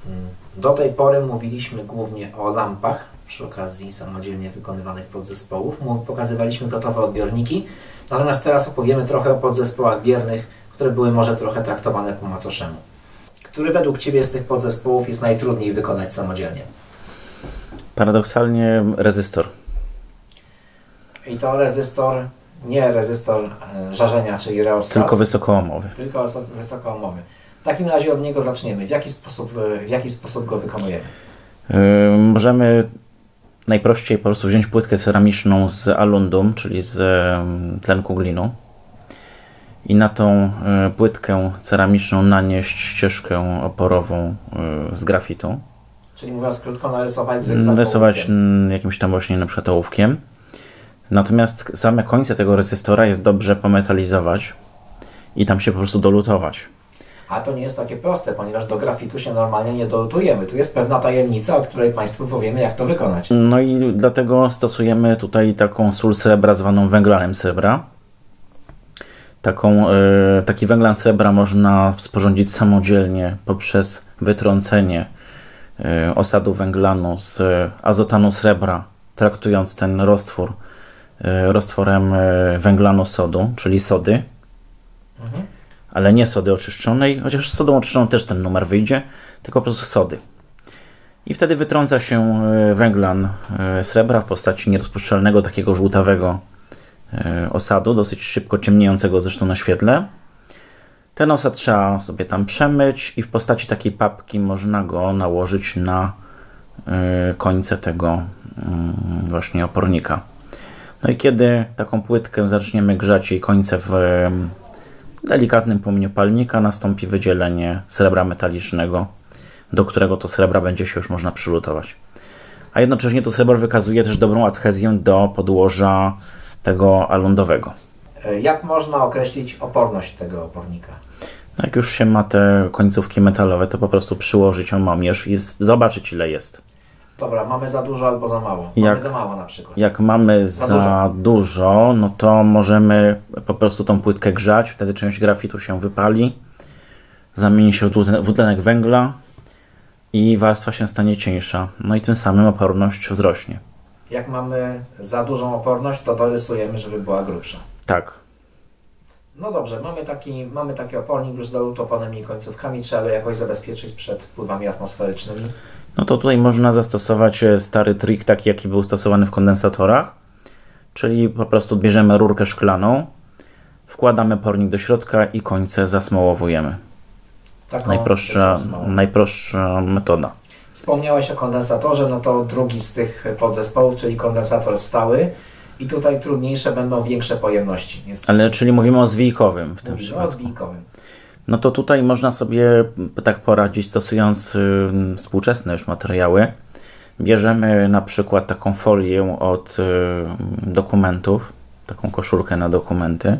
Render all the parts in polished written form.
Do tej pory mówiliśmy głównie o lampach przy okazji samodzielnie wykonywanych podzespołów. Pokazywaliśmy gotowe odbiorniki, natomiast teraz opowiemy trochę o podzespołach biernych, które były może trochę traktowane po macoszemu. Który według Ciebie z tych podzespołów jest najtrudniej wykonać samodzielnie? Paradoksalnie rezystor. I to rezystor, nie rezystor żarzenia, czyli reostat. Tylko wysokoohmowy. Tylko wysokoohmowy. W takim razie od niego zaczniemy. W jaki sposób go wykonujemy? Możemy najprościej po prostu wziąć płytkę ceramiczną z alundum, czyli z tlenku glinu, i na tą płytkę ceramiczną nanieść ścieżkę oporową z grafitu. Czyli mówiąc krótko, narysować rysować jakimś tam właśnie na przykład ołówkiem. Natomiast same końce tego rezystora jest dobrze pometalizować i tam się po prostu dolutować. A to nie jest takie proste, ponieważ do grafitu się normalnie nie dolutujemy. Tu jest pewna tajemnica, o której Państwu powiemy, jak to wykonać. No i dlatego stosujemy tutaj taką sól srebra zwaną węglanem srebra. Taki węglan srebra można sporządzić samodzielnie poprzez wytrącenie osadu węglanu z azotanu srebra, traktując ten roztwór roztworem węglanu sodu, czyli sody, ale nie sody oczyszczonej, chociaż z sodą oczyszczoną też ten numer wyjdzie, tylko po prostu sody. I wtedy wytrąca się węglan srebra w postaci nierozpuszczalnego, takiego żółtawego osadu, dosyć szybko ciemniejącego zresztą na świetle. Ten osad trzeba sobie tam przemyć i w postaci takiej papki można go nałożyć na końce tego właśnie opornika. No i kiedy taką płytkę zaczniemy grzać jej końce w delikatnym płomieniu palnika, nastąpi wydzielenie srebra metalicznego, do którego to srebra będzie się już można przylutować. A jednocześnie to srebro wykazuje też dobrą adhezję do podłoża tego alundowego. Jak można określić oporność tego opornika? No jak już się ma te końcówki metalowe, to po prostu przyłożyć omomierz i zobaczyć, ile jest. Dobra, mamy za dużo albo za mało. Mamy za mało na przykład. Jak mamy za dużo, no to możemy po prostu tą płytkę grzać, wtedy część grafitu się wypali, zamieni się w dwutlenek węgla i warstwa się stanie cieńsza. No i tym samym oporność wzrośnie. Jak mamy za dużą oporność, to dorysujemy, żeby była grubsza. Tak. No dobrze, mamy taki opornik już z zalutowanymi końcówkami, trzeba go jakoś zabezpieczyć przed wpływami atmosferycznymi. No to tutaj można zastosować stary trik, taki jaki był stosowany w kondensatorach, czyli po prostu bierzemy rurkę szklaną, wkładamy opornik do środka i końce zasmołowujemy. Najprostsza metoda. Wspomniałeś o kondensatorze, no to drugi z tych podzespołów, czyli kondensator stały. I tutaj trudniejsze będą większe pojemności. Ale czyli mówimy o zwijkowym w tym przypadku. O zwijkowym. No to tutaj można sobie tak poradzić, stosując współczesne już materiały. Bierzemy na przykład taką folię od dokumentów, taką koszulkę na dokumenty.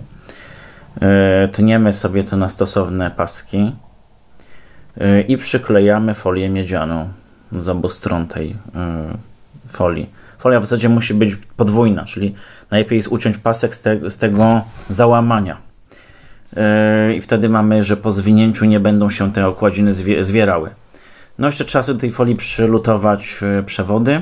Tniemy sobie to na stosowne paski i przyklejamy folię miedzianą z obu stron tej folii. Folia w zasadzie musi być podwójna, czyli najlepiej jest uciąć pasek z tego załamania. I wtedy mamy, że po zwinięciu nie będą się te okładziny zwierały. No jeszcze trzeba sobie do tej folii przylutować przewody.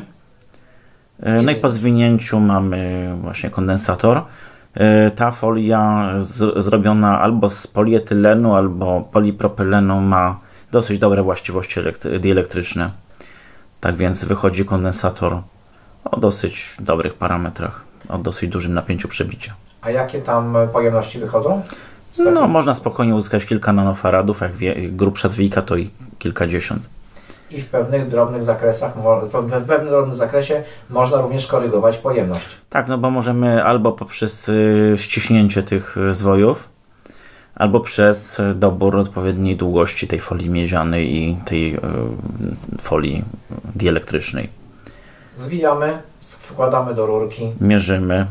No i po zwinięciu mamy właśnie kondensator. Ta folia zrobiona albo z polietylenu, albo polipropylenu ma dosyć dobre właściwości dielektryczne. Tak więc wychodzi kondensator o dosyć dobrych parametrach, o dosyć dużym napięciu przebicia. A jakie tam pojemności wychodzą? No, można spokojnie uzyskać kilka nanofaradów, jak grubsza zwika to i kilkadziesiąt. I w pewnych drobnych zakresach, w pewnym drobnym zakresie można również korygować pojemność. Tak, no bo możemy albo poprzez ściśnięcie tych zwojów, albo przez dobór odpowiedniej długości tej folii miedzianej i tej folii dielektrycznej. Zwijamy, wkładamy do rurki. Mierzymy.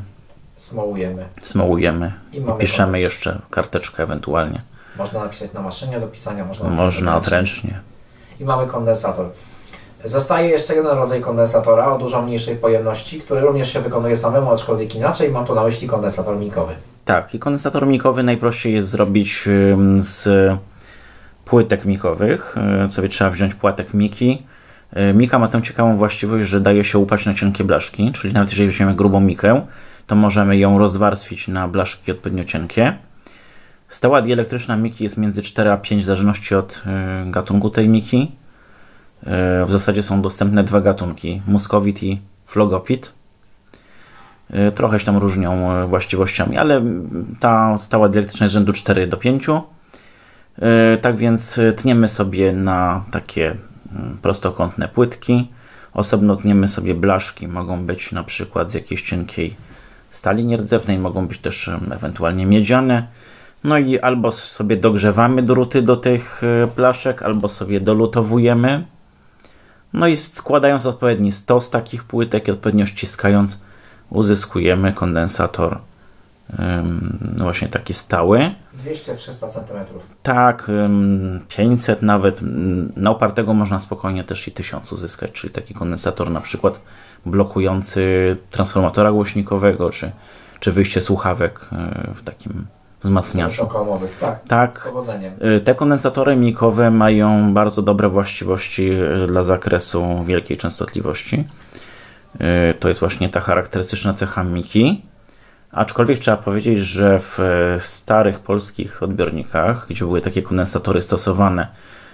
Smołujemy. I piszemy jeszcze karteczkę ewentualnie. Można napisać na maszynie do pisania, można odręcznie. I mamy kondensator. Zostaje jeszcze jeden rodzaj kondensatora o dużo mniejszej pojemności, który również się wykonuje samemu, aczkolwiek inaczej. Mam tu na myśli kondensator mikowy. Tak, i kondensator mikowy najprościej jest zrobić z płytek mikowych. Sobie trzeba wziąć płatek miki. Mika ma tę ciekawą właściwość, że daje się upać na cienkie blaszki, czyli nawet jeżeli weźmiemy grubą mikę, to możemy ją rozwarstwić na blaszki odpowiednio cienkie. Stała dieelektryczna miki jest między 4 a 5 w zależności od gatunku tej miki. W zasadzie są dostępne 2 gatunki, muscovit i flogopit. Trochę się tam różnią właściwościami, ale ta stała dieelektryczna jest rzędu 4 do 5. Tak więc tniemy sobie na takie prostokątne płytki. Osobno tniemy sobie blaszki. Mogą być na przykład z jakiejś cienkiej stali nierdzewnej, mogą być też ewentualnie miedziane. No i albo sobie dogrzewamy druty do tych blaszek, albo sobie dolutowujemy. No i składając odpowiedni stos takich płytek i odpowiednio ściskając, uzyskujemy kondensator właśnie taki stały. 200-300 cm. Tak, 500 nawet. Na opartego można spokojnie też i 1000 uzyskać, czyli taki kondensator na przykład blokujący transformatora głośnikowego, czy wyjście słuchawek w takim wzmacniaczu. Wysokomowych, tak. Tak. Z powodzeniem. Te kondensatory mikowe mają bardzo dobre właściwości dla zakresu wielkiej częstotliwości. To jest właśnie ta charakterystyczna cecha miki. Aczkolwiek trzeba powiedzieć, że w starych polskich odbiornikach, gdzie były takie kondensatory stosowane,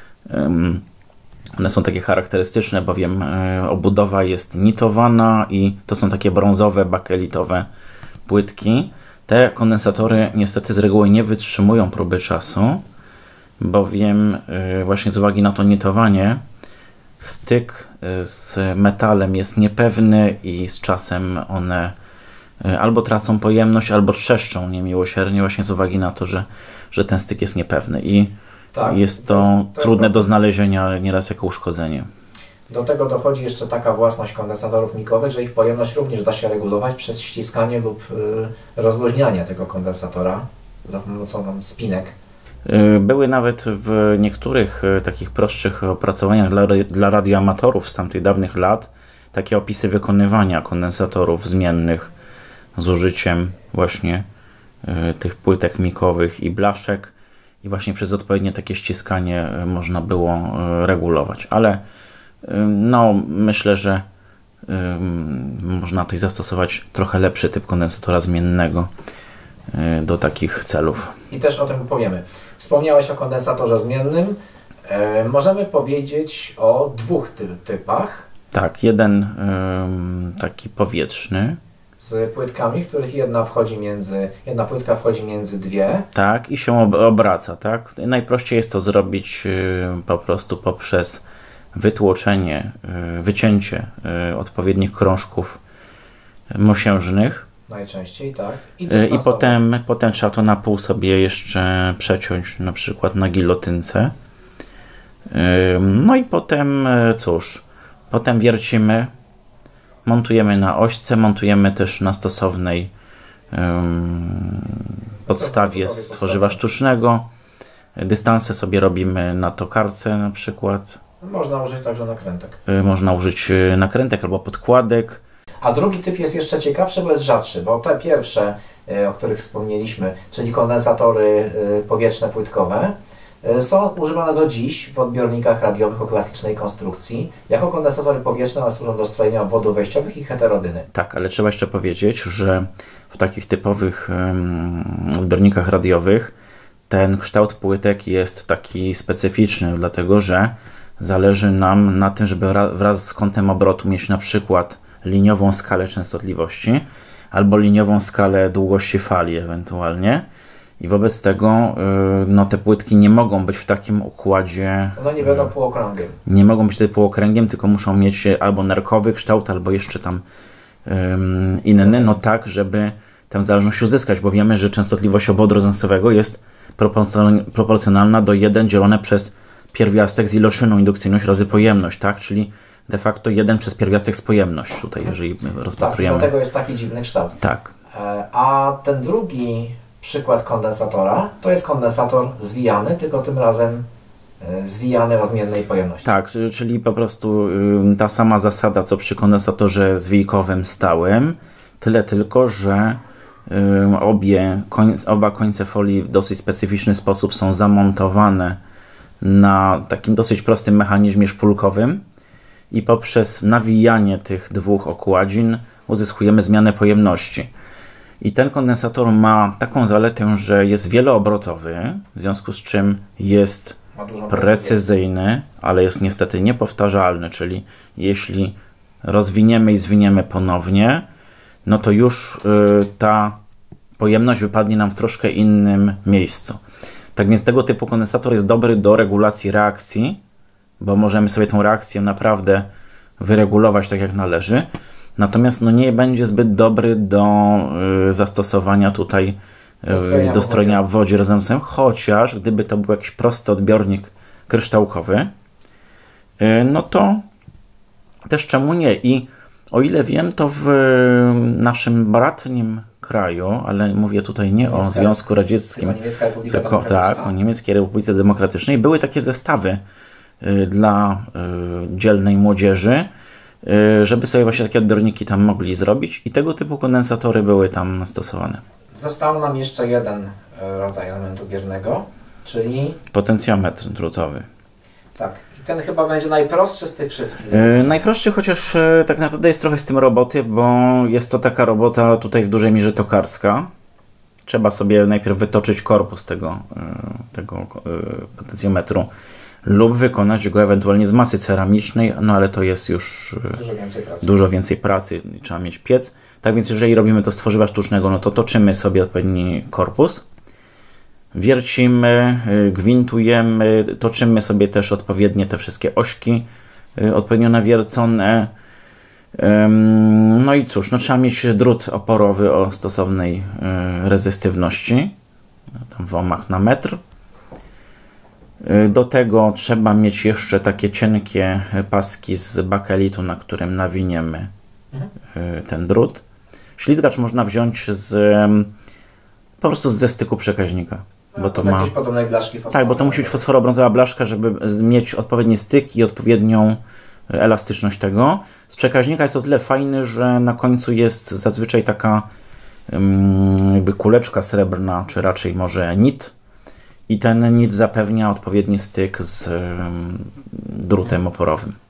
one są takie charakterystyczne, bowiem obudowa jest nitowana i to są takie brązowe, bakelitowe płytki. Te kondensatory niestety z reguły nie wytrzymują próby czasu, bowiem właśnie z uwagi na to nitowanie styk z metalem jest niepewny i z czasem one albo tracą pojemność, albo trzeszczą niemiłosiernie właśnie z uwagi na to, że ten styk jest niepewny i tak, jest to trudne do znalezienia nieraz jako uszkodzenie. Do tego dochodzi jeszcze taka własność kondensatorów mikowych, że ich pojemność również da się regulować przez ściskanie lub rozluźnianie tego kondensatora za pomocą spinek. Były nawet w niektórych takich prostszych opracowaniach dla radioamatorów z tamtych dawnych lat takie opisy wykonywania kondensatorów zmiennych z użyciem właśnie tych płytek mikowych i blaszek i właśnie przez odpowiednie takie ściskanie można było regulować, ale no myślę, że można tutaj zastosować trochę lepszy typ kondensatora zmiennego do takich celów. I też o tym powiemy. Wspomniałeś o kondensatorze zmiennym. Możemy powiedzieć o 2 typach. Tak, jeden taki powietrzny. Z płytkami, w których jedna płytka wchodzi między 2. Tak, i się obraca, tak. Najprościej jest to zrobić po prostu poprzez wytłoczenie, wycięcie odpowiednich krążków mosiężnych. Najczęściej, tak. I potem trzeba to na pół sobie jeszcze przeciąć, na przykład na gilotynce. No i potem cóż, potem wiercimy, montujemy na ośce, montujemy też na stosownej podstawie z tworzywa sztucznego. Dystanse sobie robimy na tokarce na przykład. Można użyć także nakrętek. Można użyć nakrętek albo podkładek. A drugi typ jest jeszcze ciekawszy, bo jest rzadszy, bo te pierwsze, o których wspomnieliśmy, czyli kondensatory powietrzne płytkowe, są używane do dziś w odbiornikach radiowych o klasycznej konstrukcji jako kondensatory powietrzne, ale służą do strojenia obwodów wejściowych i heterodyny. Tak, ale trzeba jeszcze powiedzieć, że w takich typowych odbiornikach radiowych ten kształt płytek jest taki specyficzny, dlatego że zależy nam na tym, żeby wraz z kątem obrotu mieć na przykład liniową skalę częstotliwości albo liniową skalę długości fali ewentualnie. I wobec tego no, te płytki nie mogą być w takim układzie. One nie będą półokrągiem. Nie mogą być tutaj półokręgiem, tylko muszą mieć albo nerkowy kształt, albo jeszcze tam inny, no tak, żeby tę zależność uzyskać, bo wiemy, że częstotliwość obwodu rezonansowego jest proporcjonalna do 1 dzielone przez pierwiastek z iloczyną indukcyjność razy pojemność, tak? Czyli de facto 1 przez pierwiastek z pojemność tutaj, jeżeli rozpatrujemy. Tak, dlatego jest taki dziwny kształt. Tak. A ten drugi przykład kondensatora to jest kondensator zwijany, tylko tym razem zwijany o zmiennej pojemności. Tak, czyli po prostu ta sama zasada, co przy kondensatorze zwijkowym stałym, tyle tylko, że oba końce folii w dosyć specyficzny sposób są zamontowane na takim dosyć prostym mechanizmie szpulkowym i poprzez nawijanie tych dwóch okładzin uzyskujemy zmianę pojemności. I ten kondensator ma taką zaletę, że jest wieloobrotowy, w związku z czym jest precyzyjny, ale jest niestety niepowtarzalny, czyli jeśli rozwiniemy i zwiniemy ponownie, no to już ta pojemność wypadnie nam w troszkę innym miejscu. Tak więc tego typu kondensator jest dobry do regulacji reakcji, bo możemy sobie tą reakcję naprawdę wyregulować tak jak należy. Natomiast no, nie będzie zbyt dobry do zastosowania tutaj do strojenia w wodzie rezonансem, chociaż gdyby to był jakiś prosty odbiornik kryształkowy, no to też czemu nie? I o ile wiem, to w naszym bratnim kraju, ale mówię tutaj nie o Związku Radzieckim, tylko tak, o Niemieckiej Republice Demokratycznej, były takie zestawy dla dzielnej młodzieży, żeby sobie właśnie takie odbiorniki tam mogli zrobić i tego typu kondensatory były tam stosowane. Został nam jeszcze jeden rodzaj elementu biernego, czyli potencjometr drutowy. Tak. I ten chyba będzie najprostszy z tych wszystkich. Najprostszy, chociaż tak naprawdę jest trochę z tym roboty, bo jest to taka robota tutaj w dużej mierze tokarska. Trzeba sobie najpierw wytoczyć korpus tego potencjometru lub wykonać go ewentualnie z masy ceramicznej, no ale to jest już dużo więcej pracy, trzeba mieć piec. Tak więc jeżeli robimy to z tworzywa sztucznego, no to toczymy sobie odpowiedni korpus, wiercimy, gwintujemy, toczymy sobie też odpowiednie te wszystkie ośki odpowiednio nawiercone. No i cóż, no trzeba mieć drut oporowy o stosownej rezystywności, tam w ohmach na metr. Do tego trzeba mieć jeszcze takie cienkie paski z bakelitu, na którym nawiniemy ten drut. Ślizgacz można wziąć po prostu ze styku przekaźnika. Bo to ma jakiejś podobnej blaszki fosforowej. Tak, bo to musi być fosforobrązowa blaszka, żeby mieć odpowiedni styk i odpowiednią elastyczność tego. Z przekaźnika jest o tyle fajny, że na końcu jest zazwyczaj taka jakby kuleczka srebrna, czy raczej może nit. I ten nit zapewnia odpowiedni styk z drutem oporowym.